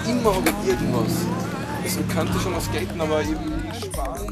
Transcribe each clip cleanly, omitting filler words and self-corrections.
immer habe ich irgendwas. Also ich kannte schon mal skaten, aber irgendwie sparen.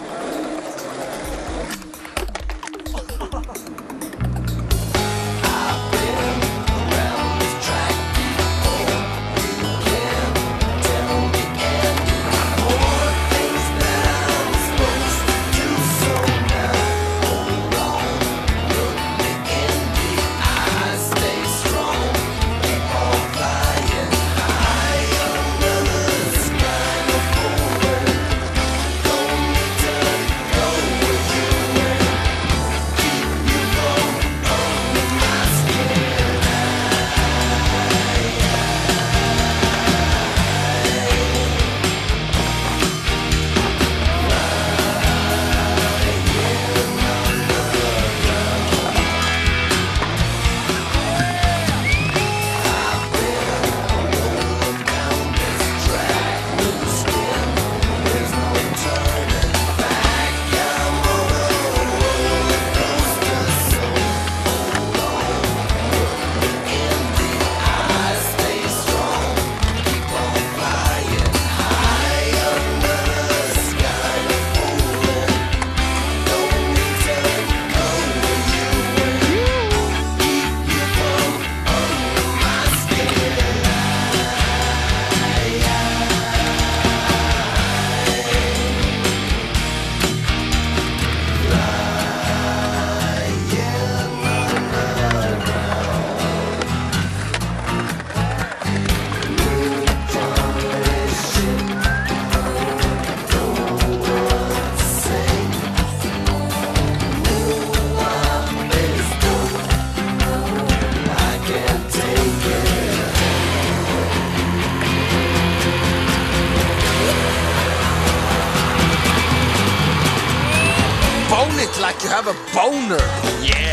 Bone it like you have a boner. Yeah.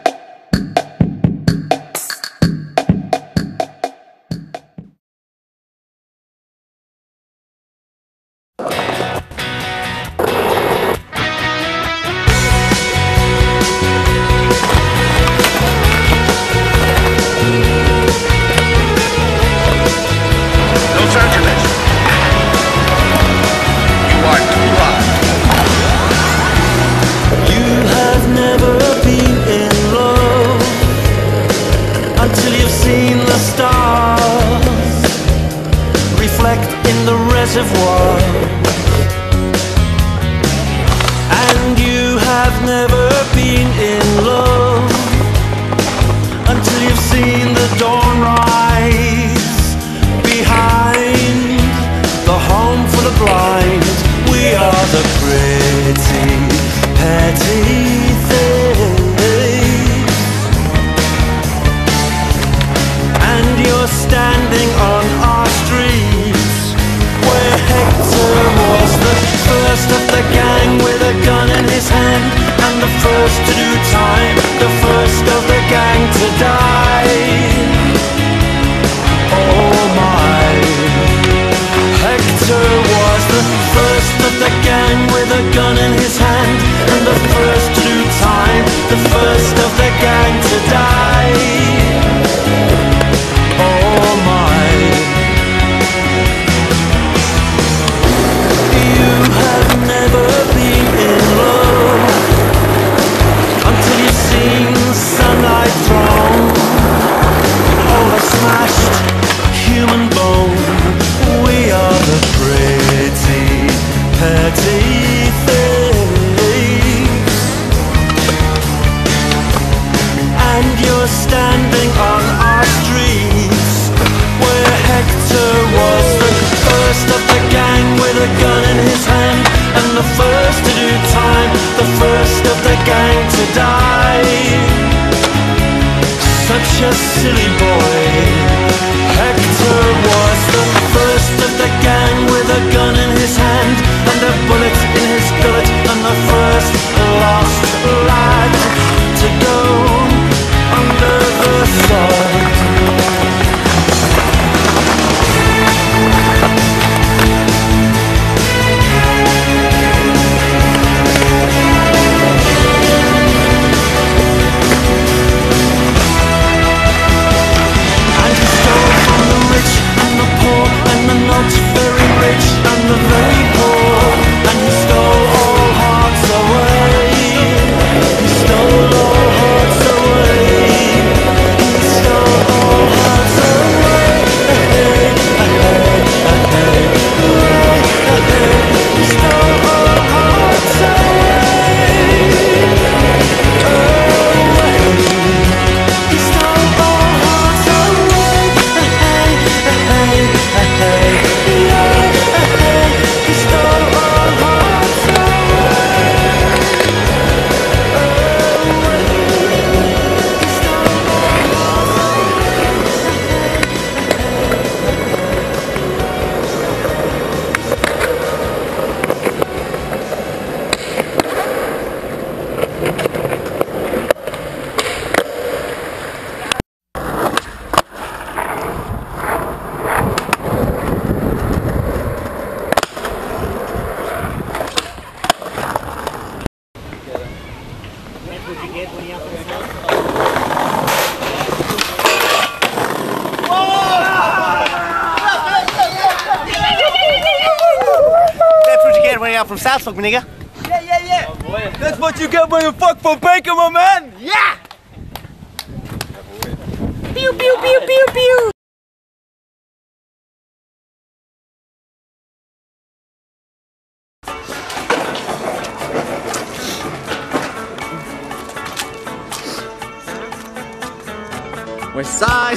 Los Angeles. You are too hot. You have never been in love until you've seen the stars reflect in the reservoir. And you have never been in love until you've seen the dawn rise behind the home for the blind. We are the pretty, petty things, and you're standing on our streets where Hector was the first of the gang with a gun in his hand, and the first to do time, the first of the gang to die. Oh my, Hector was the first of the gang with a gun in his hand, and the first to do time, the first of the gang to die. Oh my, you have never been in love until you've seen sunlight thrown over smashed human bone. We are the pretty, petty things, and you're standing on our streets where Hector was the first of the gang with a gun in his hand, and the first to do time, the first of the gang to die. Such a silly boy, Hector was the first of the gang with a gun in his hand and a bullet in his gullet, and the first lost lad to go under the sod. out from Southlock, my nigga. That's what you get when you fuck for bacon, my man! Yeah! Pew, pew, pew, pew, pew! We're side.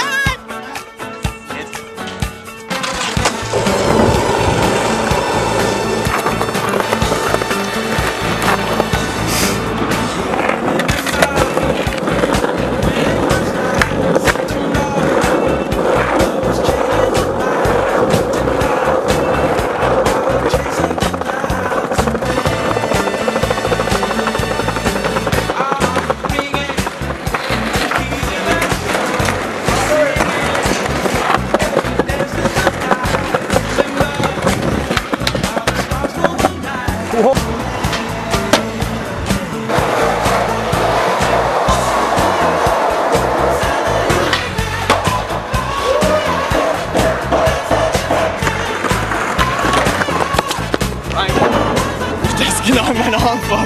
Das ist genau meine Antwort.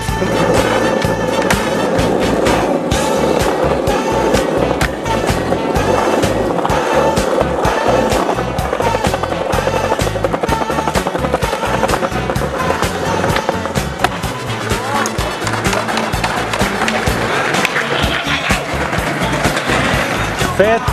Fett.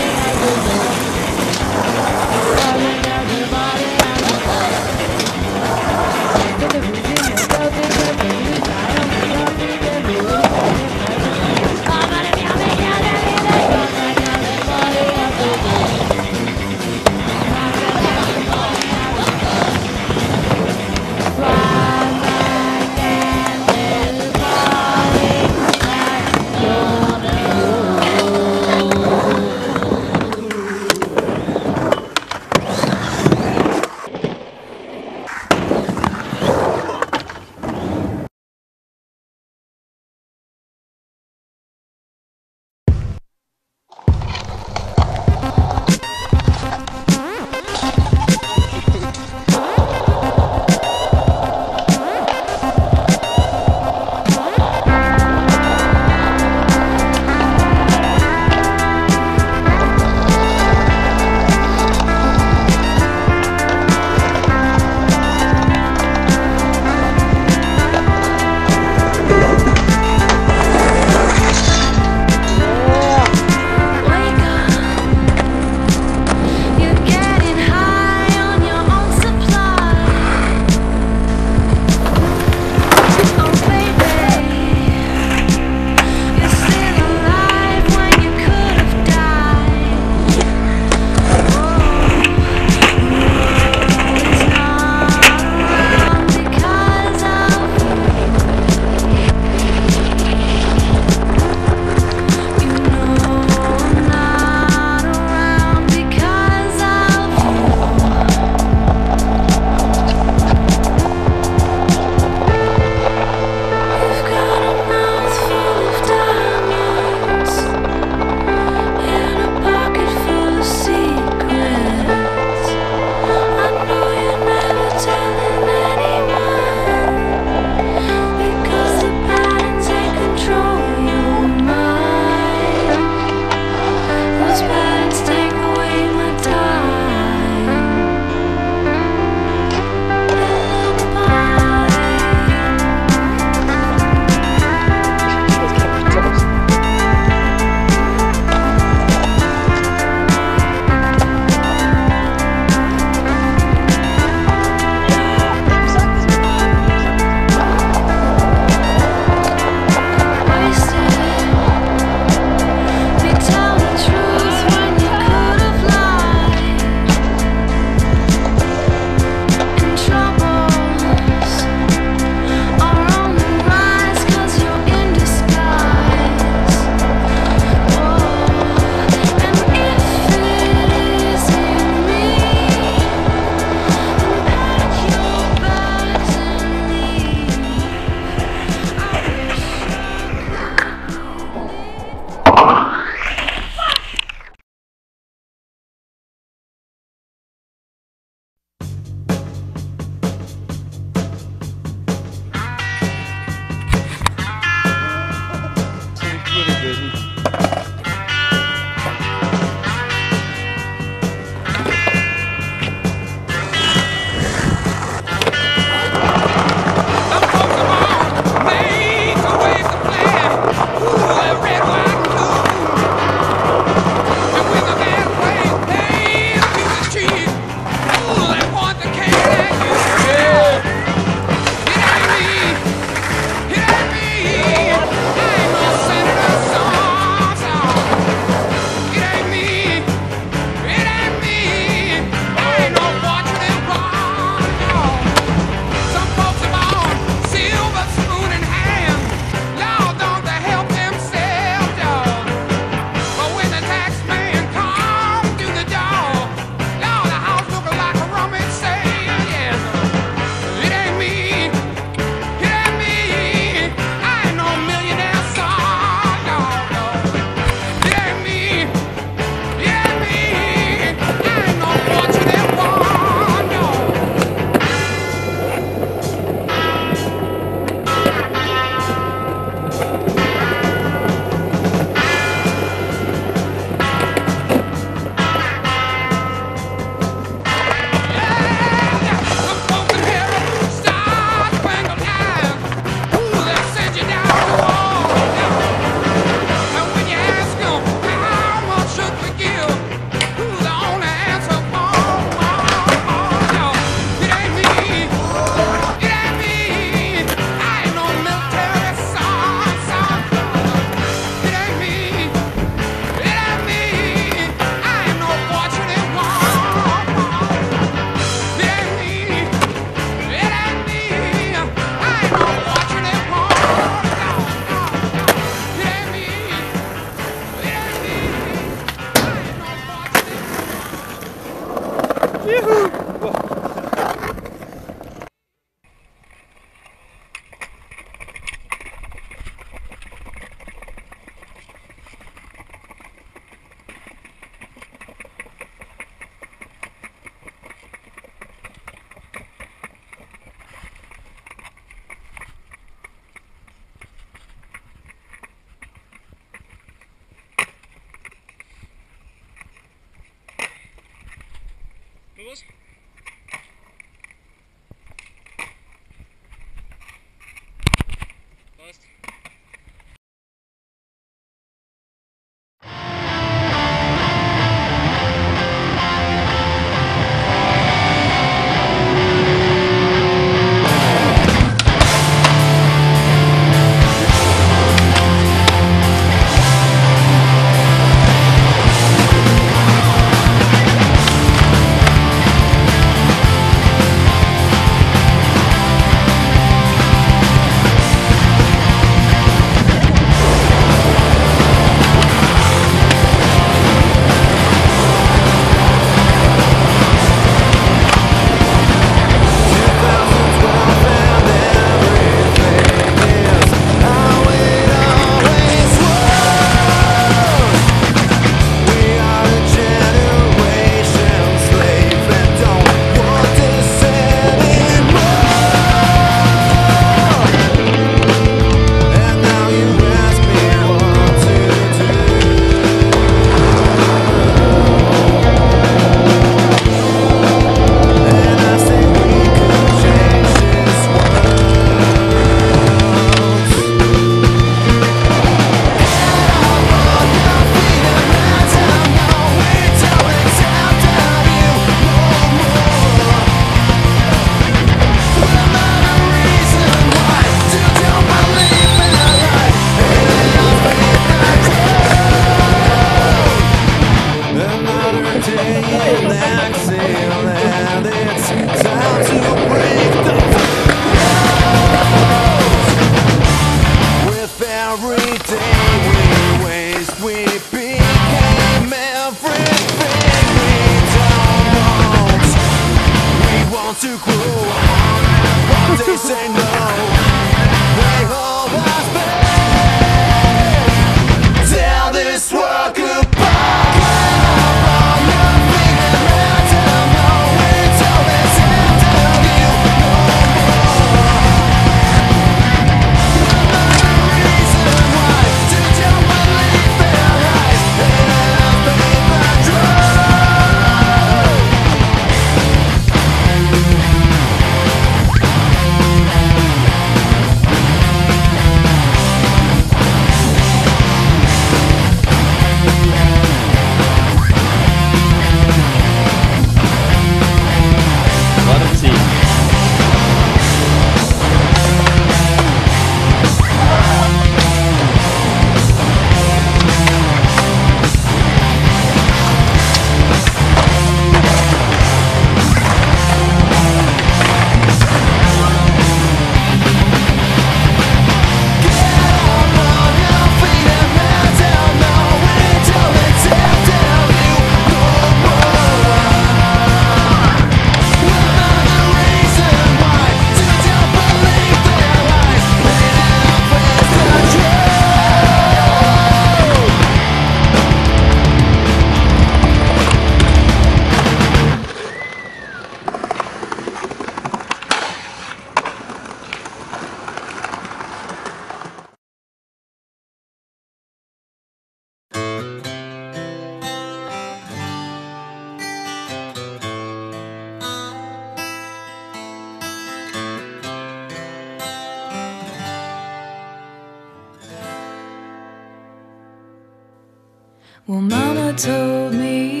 Well, Mama told me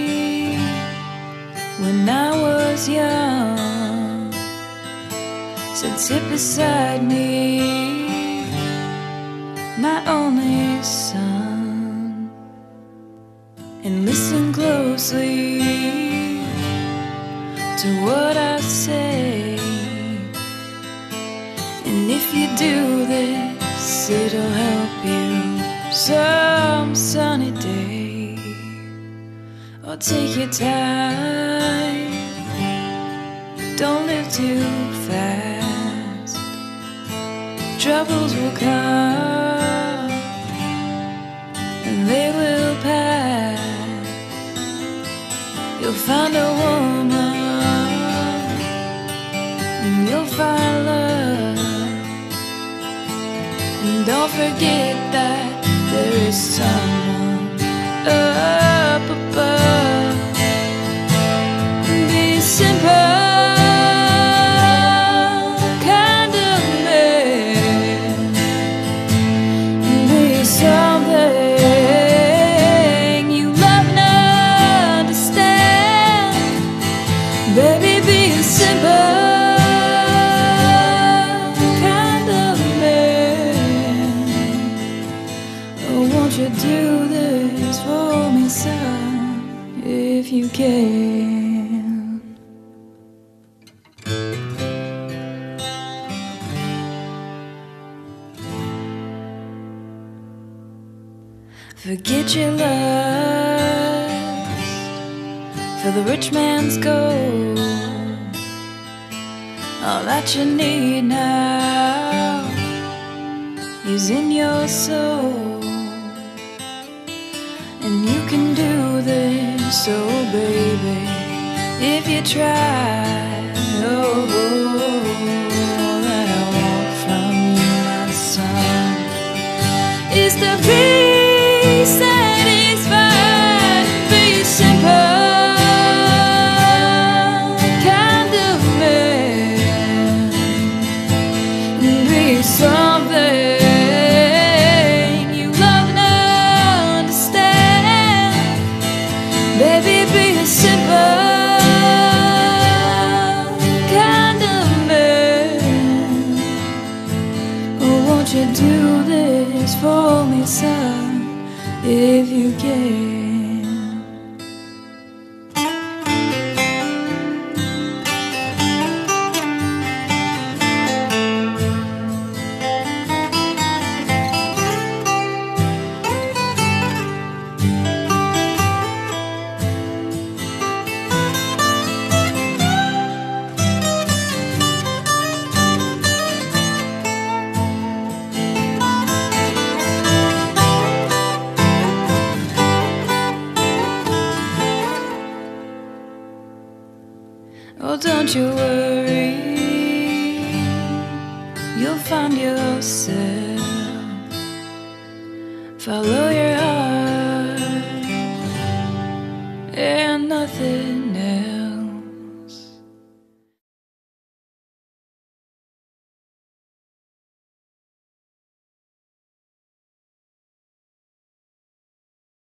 when I was young, said sit beside me, my only son, and listen closely to what I say. And if you do this, it'll help you some sunny day. Or take your time don't live too fast. Troubles will come and they will pass. You'll find a woman and you'll find love. And don't forget that there is someone up above. Be simple, kind of man. Be something you love and understand. Baby, be simple. Won't you do this for me, son, if you can? Forget your lust for the rich man's gold. All that you need now is in your soul. And you can do this, oh baby, if you try. Oh, that I want from you, my son, is to be satisfied. Be simple, kind of man. Be something baby, be a simple kind of man. Oh, won't you do this for me, son, if you can? Oh, don't you worry, you'll find yourself. Follow your heart and nothing